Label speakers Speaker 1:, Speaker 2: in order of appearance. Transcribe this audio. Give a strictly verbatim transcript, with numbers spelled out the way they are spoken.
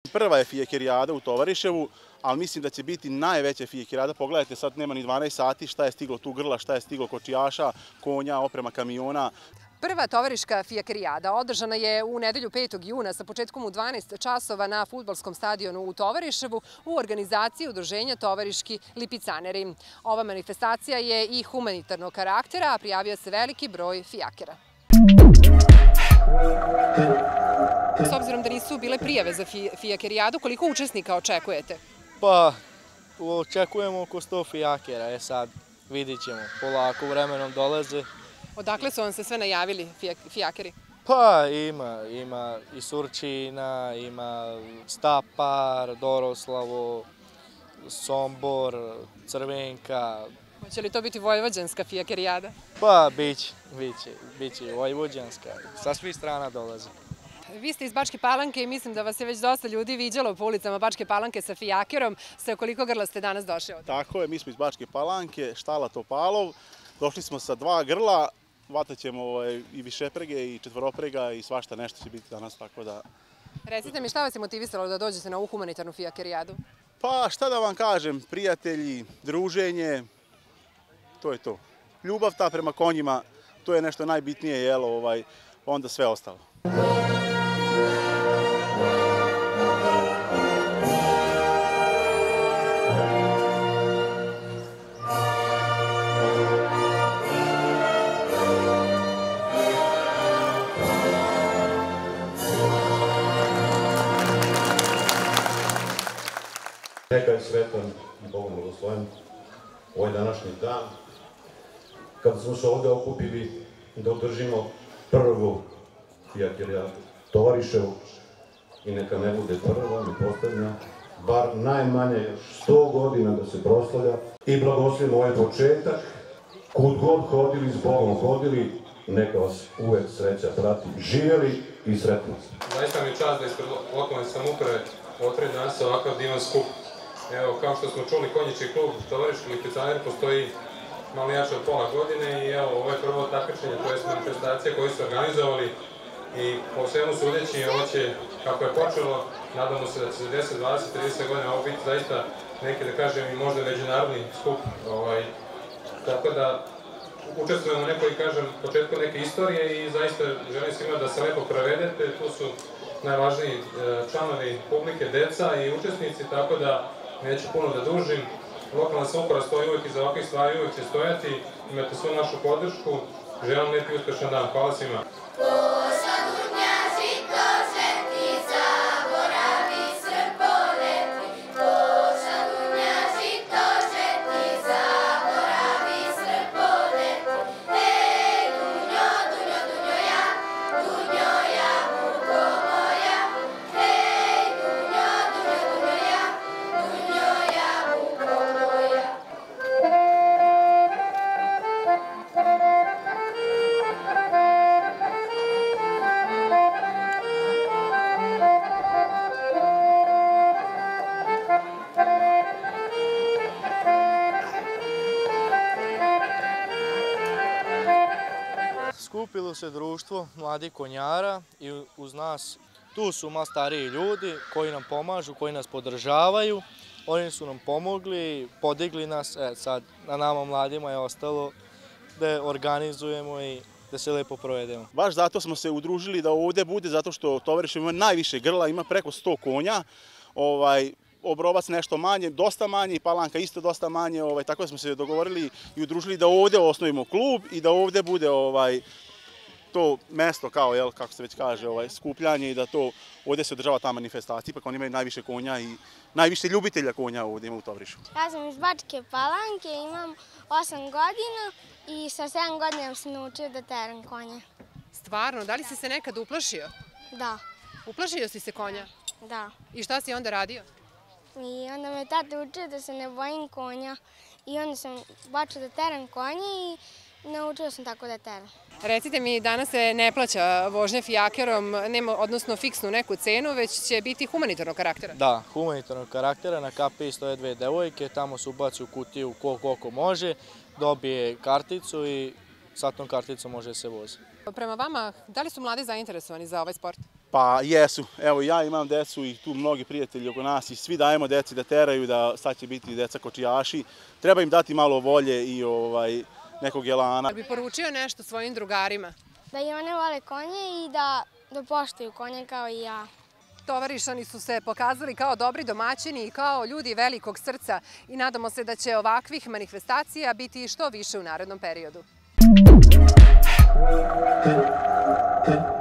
Speaker 1: Prva je fijakerijada u Tovariševu, ali mislim da će biti najveća fijakerijada. Pogledajte, sad nema ni dvanaest sati, šta je stiglo tu grla, šta je stiglo kočijaša, konja, oprema kamiona.
Speaker 2: Prva tovariška fijakerijada održana je u nedelju petog juna sa početkom u dvanaest časova na fudbalskom stadionu u Tovariševu u organizaciji udruženja Tovariški lipicaneri. Ova manifestacija je i humanitarnog karaktera, a prijavio se veliki broj fijakera. S obzirom da nisu bile prijave za fijakerijadu, koliko učesnika očekujete?
Speaker 3: Pa, očekujemo oko sto fijakera, e sad vidit ćemo, polako vremenom dolaze.
Speaker 2: Odakle su vam se sve najavili fijakeri?
Speaker 3: Pa ima, ima i Surčina, ima Stapar, Doroslavo, Sombor, Crvenka.
Speaker 2: Hoće li to biti vojvođanska fijakerijada?
Speaker 3: Pa biće, biće, biće i vojvođanska, sa svih strana dolaze.
Speaker 2: Vi ste iz Bačke Palanke i mislim da vas je već dosta ljudi viđalo po ulicama Bačke Palanke sa fijakerom. Sa koliko grla ste danas došli ovdje?
Speaker 1: Tako je, mi smo iz Bačke Palanke, štala Topalov. Došli smo sa dva grla, vatat ćemo i višeprege i četvoroprega i svašta nešto će biti danas, tako da...
Speaker 2: Recite mi, šta vas je motivisalo da dođete na ovu humanitarnu fijakerijadu?
Speaker 1: Pa šta da vam kažem, prijatelji, druženje, to je to. Ljubav ta prema konjima, to je nešto najbitnije, jel, onda sve ostalo.
Speaker 4: Neka je svetan i Bogom blagosloven ovaj današnji dan, kada smo se ovdje okupili da održimo prvu fijakerijadu Tovariševu i neka ne bude prva ni poslednja, bar najmanje sto godina da se proslavlja i blagoslovimo ovaj početak. Kud god hodili, s Bogom hodili, neka vas uvek sreća prati. Živjeli i sretni.
Speaker 5: Zaista mi je čast da ispred lokalne samouprave otvorim danas ovakav divan skup. Evo, kao što smo čuli, konjički klub Tovariški lipicaner postoji malo jače od pola godine i evo, ovo je prvo takmičenje, to je manifestacija koju su organizovali i po svemu sudeći ovo će, kako je počelo, nadamo se da će za deset, dvadeset, trideset godina ovo biti zaista neki, da kažem, i možda međunarodni skup. Tako da učestvujemo neko i kažem početku neke istorije i zaista želim svima da se lepo prevedete, tu su najvažniji članovi publike, deca i učesnici, tako da neću puno da dužim. Lokalna samouprava stoji uvijek iza ovakvih stvari, uvijek će stojati, imate svu našu podršku. Želim lepi i uspešan dan. Hvala svima.
Speaker 3: Skupilo se društvo mladih konjara i uz nas tu su malo stariji ljudi koji nam pomažu, koji nas podržavaju. Oni su nam pomogli, podigli nas, e, sad na nama mladima je ostalo da organizujemo i da se lepo provedemo.
Speaker 1: Baš zato smo se udružili da ovdje bude, zato što Tovariševo ima najviše grla, ima preko sto konja. Obrovac nešto manje, dosta manje i Palanka isto dosta manje, tako da smo se dogovorili i udružili da ovdje osnovimo klub i da ovdje bude to mesto kao, kako se već kaže, skupljanje i da to ovdje se održava ta manifestacija, ipak oni imaju najviše konja i najviše ljubitelja konja ovdje ima u Tovariševu.
Speaker 6: Ja sam iz Bačke Palanke, imam osam godina i sa sedam godina sam naučio da teram konja.
Speaker 2: Stvarno, da li si se nekad uplašio?
Speaker 6: Da.
Speaker 2: Uplašio si se konja?
Speaker 6: Da.
Speaker 2: I šta si onda radio?
Speaker 6: I onda me tata učio da se ne bojim konja i onda sam počeo da teram konje i naučio sam tako da teram.
Speaker 2: Recite mi, danas se ne plaća vožnja fijakerom, odnosno fiksnu neku cenu, već će biti humanitarnog karaktera?
Speaker 3: Da, humanitarnog karaktera. Na kapiji stoje dve devojke, tamo se ubaci u kutiju ko koliko može, dobije karticu i sa tom karticom može se vozi.
Speaker 2: Prema vama, da li su mladi zainteresovani za ovaj sport?
Speaker 1: Pa jesu, evo ja imam decu i tu mnogi prijatelji oko nas i svi dajemo deci da teraju, da sad će biti deca kočijaši. Treba im dati malo volje i ovaj, nekog elana.
Speaker 2: Da bi poručio nešto svojim drugarima?
Speaker 6: Da i one vole konje i da, da poštuju konje kao i ja.
Speaker 2: Tovarišani su se pokazali kao dobri domaćini i kao ljudi velikog srca i nadamo se da će ovakvih manifestacija biti što više u narednom periodu.